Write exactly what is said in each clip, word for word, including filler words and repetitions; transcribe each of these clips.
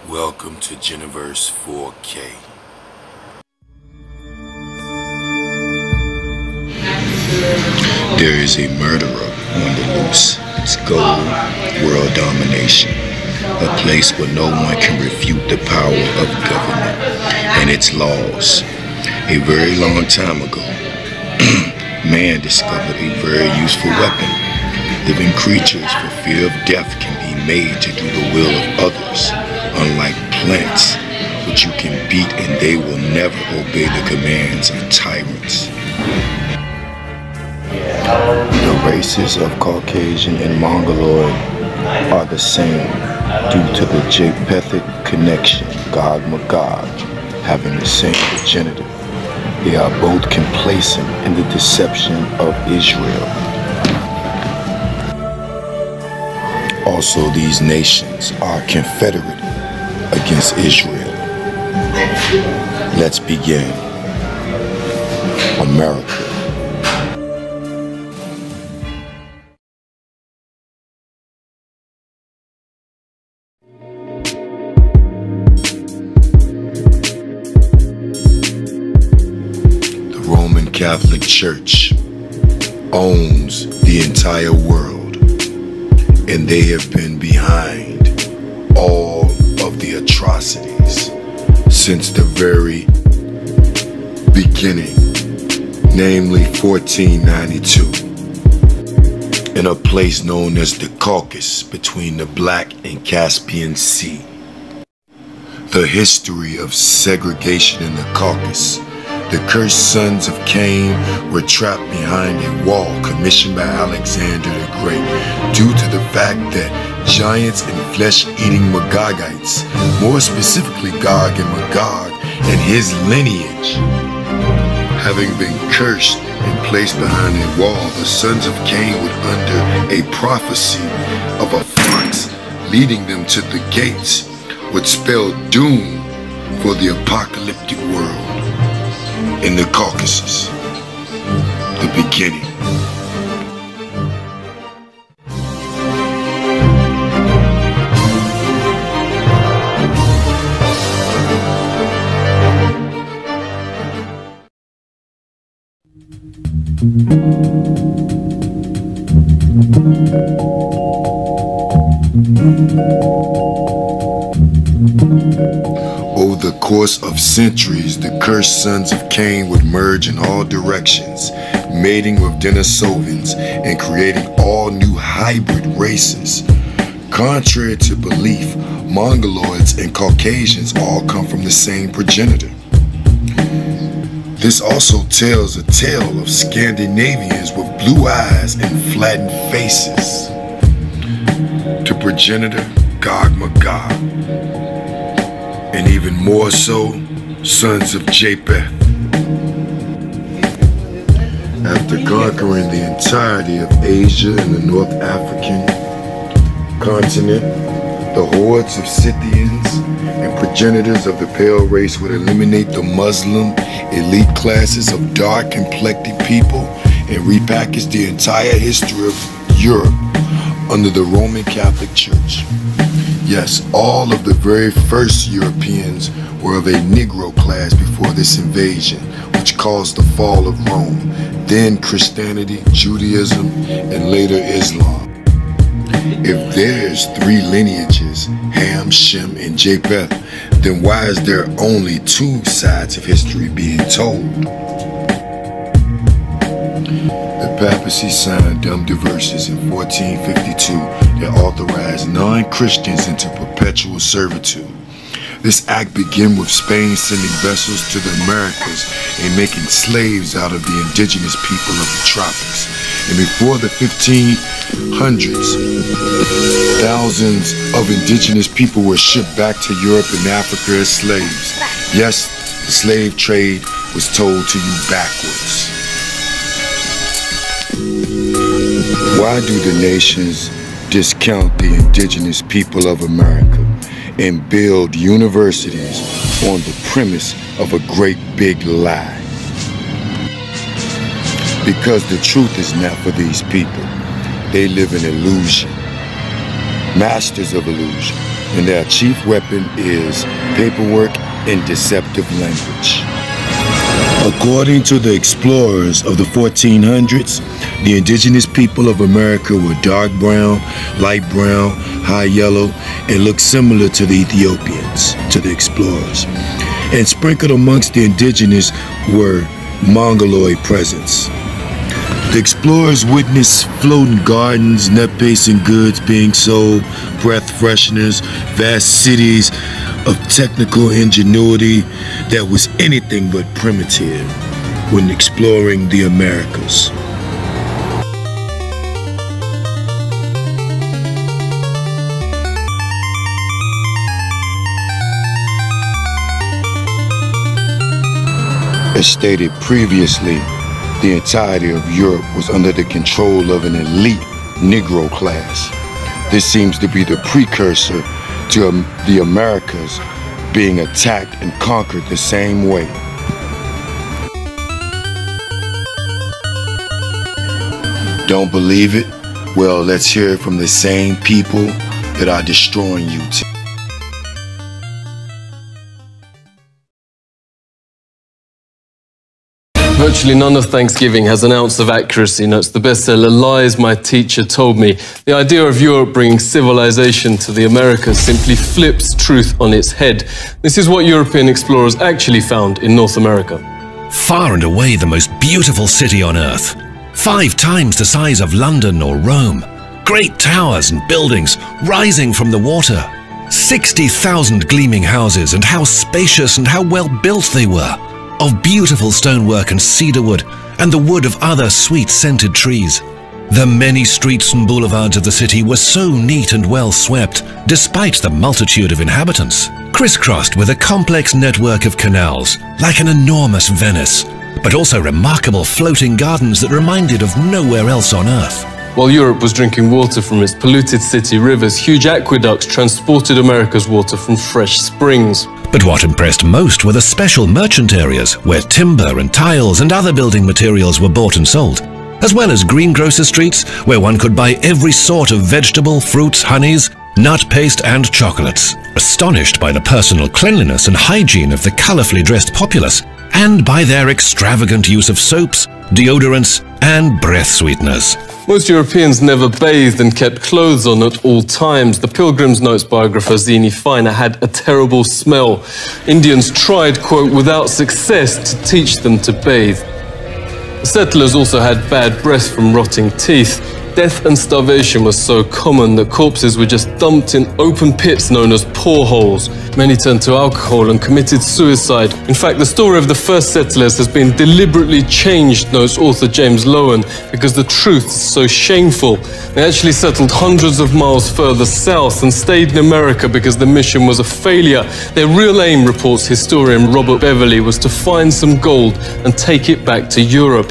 Welcome to Geniverse four K. There is a murderer on the loose. Its goal, world domination. A place where no one can refute the power of government and its laws. A very long time ago, man discovered a very useful weapon. Living creatures, for fear of death, can be made to do the will of others. Unlike plants, which you can beat and they will never obey the commands of tyrants. The races of Caucasian and Mongoloid are the same due to the Japhethic connection, Gog-Magog, having the same progenitor. They are both complacent in the deception of Israel. Also, these nations are confederate against Israel. Let's begin. America. The Roman Catholic Church owns the entire world, and they have been behind all of the atrocities since the very beginning, namely fourteen ninety-two, in a place known as the Caucasus between the Black and Caspian Sea. The history of segregation in the Caucasus. The cursed sons of Cain were trapped behind a wall commissioned by Alexander the Great due to the fact that giants and flesh-eating Magogites, more specifically Gog and Magog and his lineage, having been cursed and placed behind a wall, the sons of Cain would, under a prophecy of a fox leading them to the gates, would spell doom for the apocalyptic world. In the Caucasus, the beginning. Over the course of centuries, the cursed sons of Cain would merge in all directions, mating with Denisovans and creating all new hybrid races. Contrary to belief, Mongoloids and Caucasians all come from the same progenitor. This also tells a tale of Scandinavians with blue eyes and flattened faces. To progenitor, Gog-Magog. And even more so, sons of Japheth. After conquering the entirety of Asia and the North African continent, the hordes of Scythians and progenitors of the pale race would eliminate the Muslim elite classes of dark-complected people and repackage the entire history of Europe under the Roman Catholic Church. Yes, all of the very first Europeans were of a Negro class before this invasion, which caused the fall of Rome, then Christianity, Judaism, and later Islam. If there's three lineages, Ham, Shem, and Japheth, then why is there only two sides of history being told? The papacy signed dumb divorces in fourteen fifty-two that authorized non-Christians into perpetual servitude. This act began with Spain sending vessels to the Americas and making slaves out of the indigenous people of the tropics. And before the fifteen hundreds, thousands of indigenous people were shipped back to Europe and Africa as slaves. Yes, the slave trade was told to you backwards. Why do the nations discount the indigenous people of America and build universities on the premise of a great big lie? Because the truth is not for these people. They live in illusion, masters of illusion. and their chief weapon is paperwork and deceptive language. According to the explorers of the fourteen hundreds, the indigenous people of America were dark brown, light brown, high yellow, and looked similar to the Ethiopians, to the explorers. And sprinkled amongst the indigenous were Mongoloid presence. The explorers witnessed floating gardens, net-pacing goods being sold, breath fresheners, vast cities of technical ingenuity that was anything but primitive when exploring the Americas. As stated previously, the entirety of Europe was under the control of an elite Negro class. This seems to be the precursor to um, the Americas being attacked and conquered the same way. Don't believe it? Well, let's hear it from the same people that are destroying you today. Virtually none of Thanksgiving has an ounce of accuracy, notes the bestseller Lies My Teacher Told Me. The idea of Europe bringing civilization to the Americas simply flips truth on its head. This is what European explorers actually found in North America. Far and away the most beautiful city on earth. Five times the size of London or Rome. Great towers and buildings rising from the water. sixty thousand gleaming houses, and how spacious and how well built they were. Of beautiful stonework and cedar wood, and the wood of other sweet-scented trees. The many streets and boulevards of the city were so neat and well swept, despite the multitude of inhabitants, crisscrossed with a complex network of canals, like an enormous Venice, but also remarkable floating gardens that reminded of nowhere else on earth. While Europe was drinking water from its polluted city rivers, huge aqueducts transported America's water from fresh springs. But what impressed most were the special merchant areas where timber and tiles and other building materials were bought and sold, as well as greengrocer streets where one could buy every sort of vegetable, fruits, honeys, nut paste and chocolates. Astonished by the personal cleanliness and hygiene of the colourfully dressed populace, and by their extravagant use of soaps, deodorants and breath sweeteners. Most Europeans never bathed and kept clothes on at all times. The Pilgrim's Notes biographer Zini Feiner had a terrible smell. Indians tried, quote, without success to teach them to bathe. The settlers also had bad breath from rotting teeth. Death and starvation was so common that corpses were just dumped in open pits known as poreholes. Many turned to alcohol and committed suicide. In fact, the story of the first settlers has been deliberately changed, notes author James Lowen, because the truth is so shameful. They actually settled hundreds of miles further south and stayed in America because the mission was a failure. Their real aim, reports historian Robert Beverly, was to find some gold and take it back to Europe.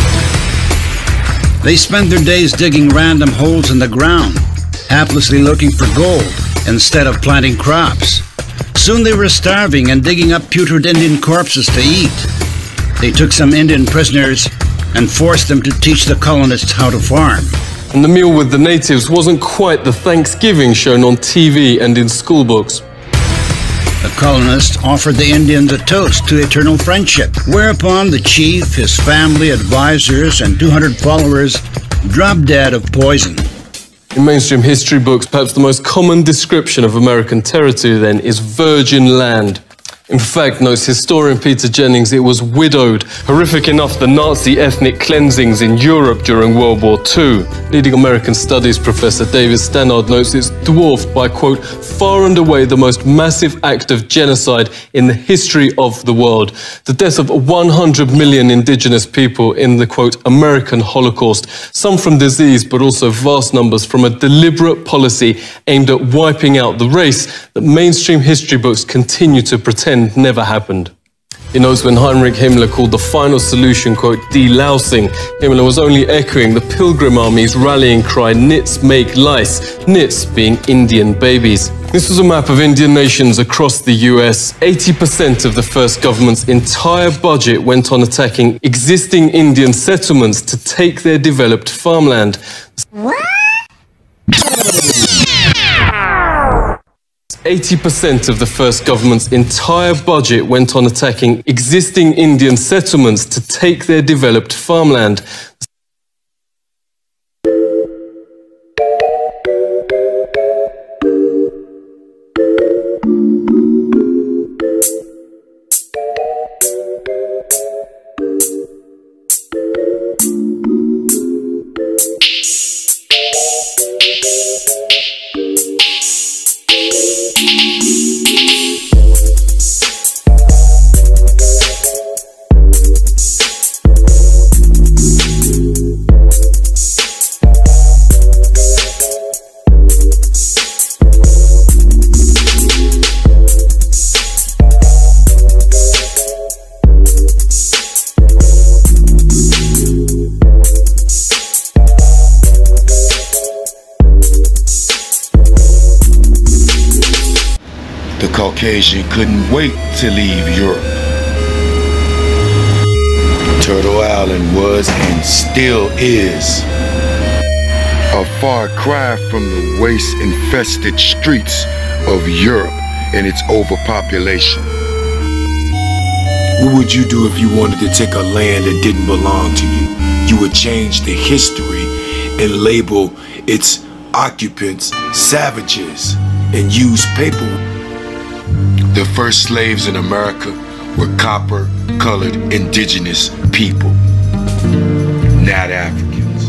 They spent their days digging random holes in the ground, haplessly looking for gold instead of planting crops. Soon they were starving and digging up putrid Indian corpses to eat. They took some Indian prisoners and forced them to teach the colonists how to farm. And the meal with the natives wasn't quite the Thanksgiving shown on T V and in school books. The colonists offered the Indians a toast to eternal friendship, whereupon the chief, his family, advisors, and two hundred followers dropped dead of poison. In mainstream history books, perhaps the most common description of American territory then is virgin land. In fact, notes historian Peter Jennings, it was widowed. Horrific enough, the Nazi ethnic cleansings in Europe during World War Two. Leading American studies professor David Stannard notes it's dwarfed by, quote, far and away the most massive act of genocide in the history of the world. The death of one hundred million indigenous people in the, quote, American Holocaust. Some from disease, but also vast numbers from a deliberate policy aimed at wiping out the race that mainstream history books continue to pretend never happened. He notes when Heinrich Himmler called the final solution, quote, delousing, Himmler was only echoing the Pilgrim Army's rallying cry, nits make lice, nits being Indian babies. This was a map of Indian nations across the U S. eighty percent of the first government's entire budget went on attacking existing Indian settlements to take their developed farmland. What? eighty percent of the first government's entire budget went on attacking existing Indian settlements to take their developed farmland. Caucasian couldn't wait to leave Europe. Turtle Island was and still is a far cry from the waste-infested streets of Europe and its overpopulation. What would you do if you wanted to take a land that didn't belong to you? You would change the history and label its occupants savages and use paperwork. The first slaves in America were copper-colored indigenous people, not Africans.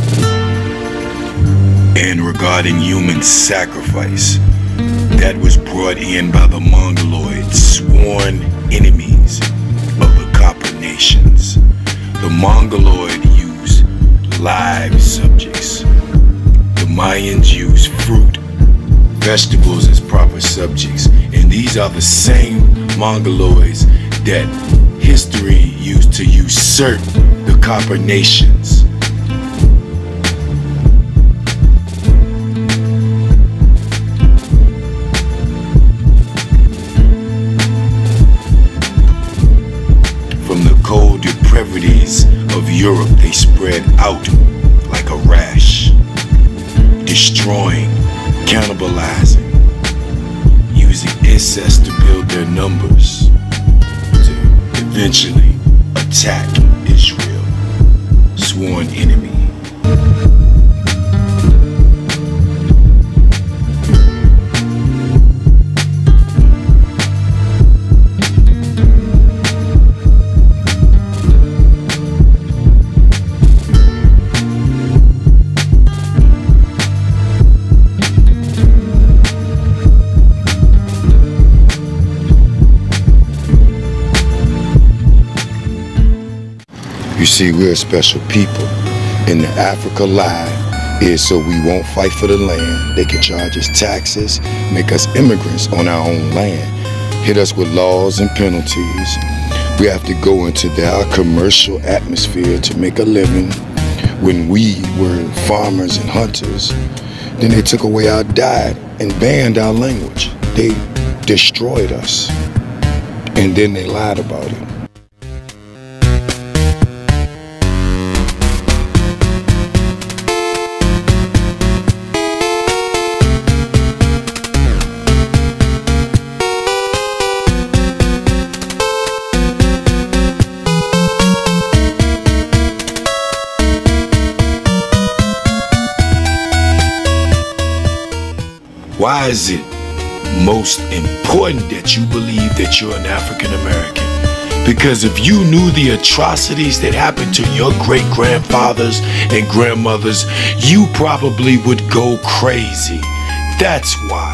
And regarding human sacrifice, that was brought in by the Mongoloids, sworn enemies of the copper nations. The Mongoloid used live subjects. The Mayans used fruit, vegetables as proper subjects, and these are the same Mongoloids that history used to usurp the copper nations. From the cold depravities of Europe, they spread out like a rash, destroying, cannibalizing, using incest to build their numbers, to eventually attack Israel, sworn enemy. You see, we're a special people, and the Africa lie is so we won't fight for the land. They can charge us taxes, make us immigrants on our own land, hit us with laws and penalties. We have to go into their commercial atmosphere to make a living. When we were farmers and hunters, then they took away our diet and banned our language. They destroyed us, and then they lied about it. Why is it most important that you believe that you're an African American? Because if you knew the atrocities that happened to your great-grandfathers and grandmothers, you probably would go crazy. That's why.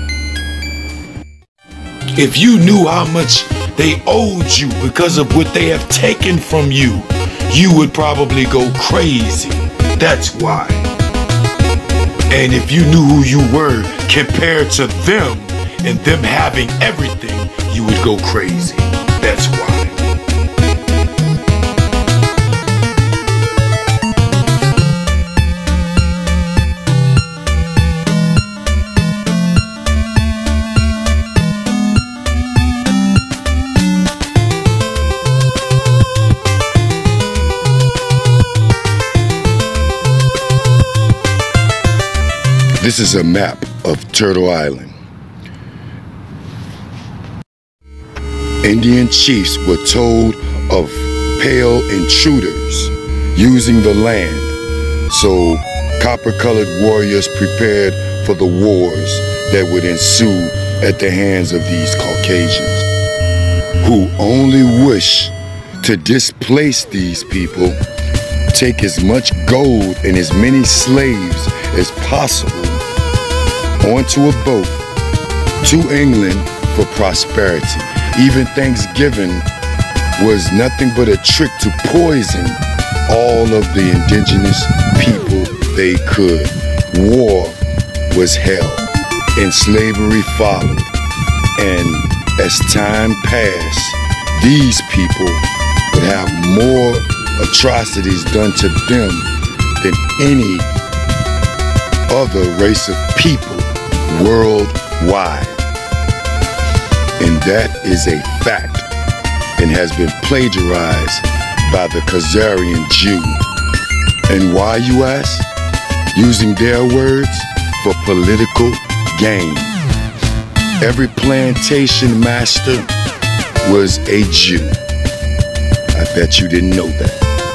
If you knew how much they owed you because of what they have taken from you, you would probably go crazy. That's why. And if you knew who you were compared to them and them having everything, you would go crazy. That's why. This is a map of Turtle Island. Indian chiefs were told of pale intruders using the land, so copper-colored warriors prepared for the wars that would ensue at the hands of these Caucasians, who only wish to displace these people, take as much gold and as many slaves as possible onto a boat to England for prosperity. Even Thanksgiving was nothing but a trick to poison all of the indigenous people they could. War was hell, and slavery followed. And as time passed, these people would have more atrocities done to them than any other race of people worldwide. And that is a fact, and has been plagiarized by the Khazarian Jew. And why, you ask? Using their words for political gain. Every plantation master was a Jew. I bet you didn't know that.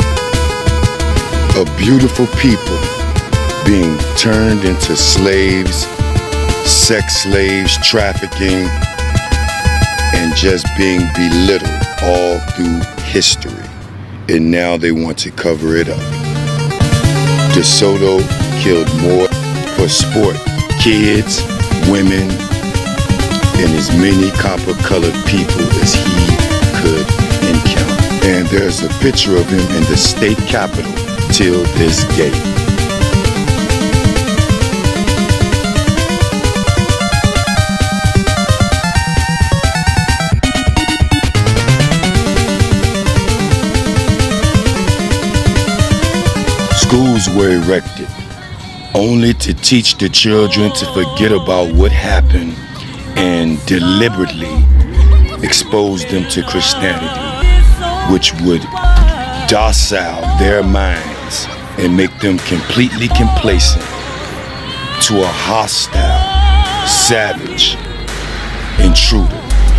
A beautiful people being turned into slaves, sex slaves, trafficking, and just being belittled all through history. And now they want to cover it up. DeSoto killed more for sport, kids, women, and as many copper-colored people as he could encounter. And there's a picture of him in the state capitol till this day. Schools were erected only to teach the children to forget about what happened and deliberately expose them to Christianity, which would docile their minds and make them completely complacent to a hostile, savage intruder.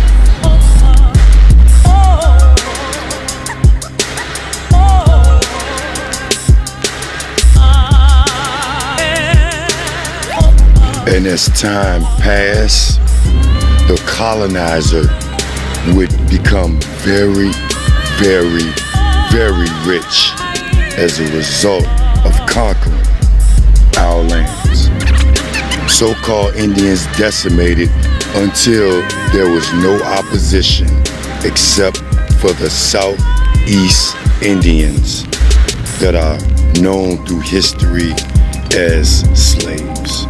And as time passed, the colonizer would become very, very, very rich as a result of conquering our lands. So-called Indians decimated until there was no opposition except for the Southeast Indians that are known through history as slaves.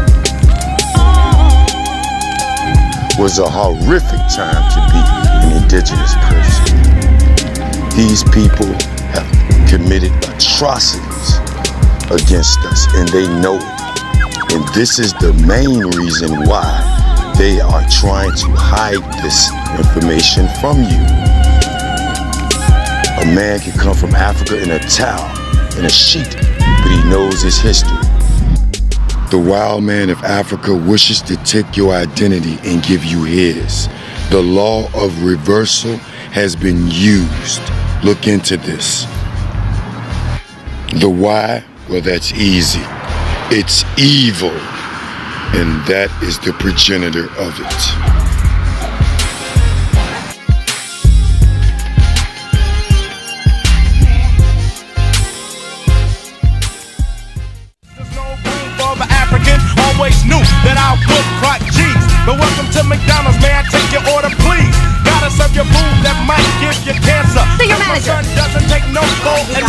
Was a horrific time to be an indigenous person. These people have committed atrocities against us, and they know it. And this is the main reason why they are trying to hide this information from you. A man can come from Africa in a towel, in a sheet, but he knows his history. The wild man of Africa wishes to take your identity and give you his. The law of reversal has been used. Look into this. The why? Well, that's easy. It's evil, and that is the progenitor of it. Always knew that I would crack G's. But welcome to McDonald's, may I take your order, please? Gotta serve your food that might give you cancer. To your manager. My son doesn't take no bull and